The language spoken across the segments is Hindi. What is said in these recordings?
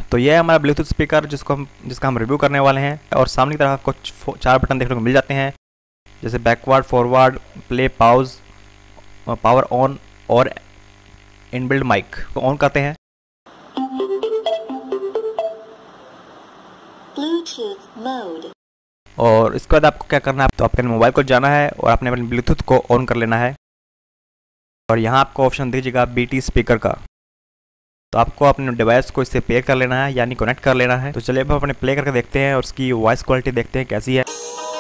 तो ये है हमारा ब्लूटूथ स्पीकर जिसका हम रिव्यू करने वाले हैं। और सामने की तरफ आपको 4 बटन देखने को मिल जाते हैं, जैसे backward, forward, play, pause, power on और इनबिल्ट माइक को ऑन करते हैं। Bluetooth mode. और इसके बाद आपको क्या करना है, तो आपके मोबाइल को जाना है और आपने अपने ब्लूटूथ को ऑन कर लेना है। और यहाँ आपको ऑप्शन दीजिएगा BT स्पीकर का, तो आपको अपने डिवाइस को इससे पेयर कर लेना है, यानी कनेक्ट कर लेना है। तो चलिए अब अपने प्ले करके देखते हैं और उसकी वॉइस क्वालिटी देखते हैं कैसी है।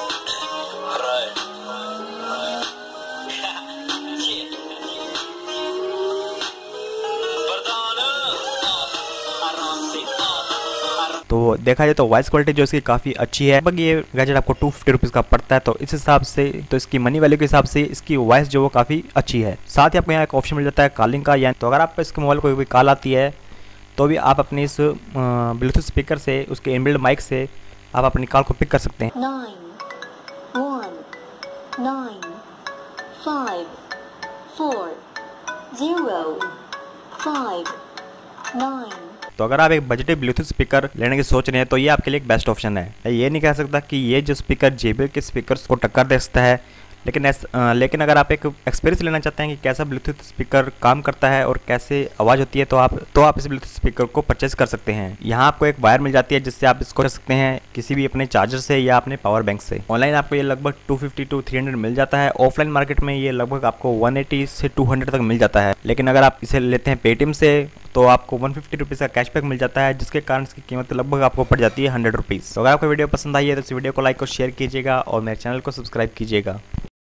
तो देखा जाए तो वॉइस क्वालिटी जो इसकी काफ़ी अच्छी है। लगभग ये गैजेट आपको 250 रुपीज़ का पड़ता है, तो इस हिसाब से तो इसकी मनी वैल्यू के हिसाब से इसकी वॉइस जो वो काफ़ी अच्छी है। साथ ही आपको यहाँ एक ऑप्शन मिल जाता है कॉलिंग का, यानी तो अगर आपको इसके मोबाइल को कोई कॉल आती है तो भी आप अपने इस ब्लूटूथ स्पीकर से, उसके इनबिल्ट माइक से आप अपनी कॉल को पिक कर सकते हैं। 9 1 9 5 4 0 5 9। तो अगर आप एक बजटेड ब्लूटूथ स्पीकर लेने की सोच रहे हैं तो ये आपके लिए एक बेस्ट ऑप्शन है। मैं ये नहीं कह सकता कि ये जो स्पीकर JBL के स्पीकर्स को टक्कर दे सकता है, लेकिन अगर आप एक एक्सपीरियंस लेना चाहते हैं कि कैसा ब्लूटूथ स्पीकर काम करता है और कैसे आवाज़ होती है, तो आप इस ब्लूटूथ स्पीकर को परचेज कर सकते हैं। यहाँ आपको एक वायर मिल जाती है जिससे आप इसको कर सकते हैं किसी भी अपने चार्जर से या अपने पावर बैंक से। ऑनलाइन आपको ये लगभग 250 to 300 मिल जाता है। ऑफलाइन मार्केट में ये लगभग आपको 180 से 200 तक मिल जाता है। लेकिन अगर आप इसे लेते हैं पेटीएम से तो आपको 150 रुपीज़ का कैशबैक मिल जाता है, जिसके कारण इसकी कीमत लगभग आपको पड़ जाती है 100 रुपीज़। तो अगर आपको वीडियो पसंद आई है तो इस वीडियो को लाइक और शेयर कीजिएगा और मेरे चैनल को सब्सक्राइब कीजिएगा।